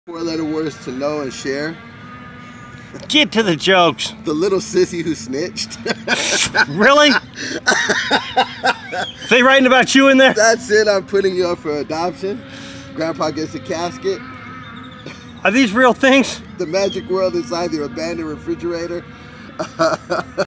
Four-letter words to know and share. Get to the jokes. The little sissy who snitched. Really? They writing about you in there? That's it. I'm putting you up for adoption. Grandpa gets a casket. Are these real things? The magic world inside the abandoned refrigerator.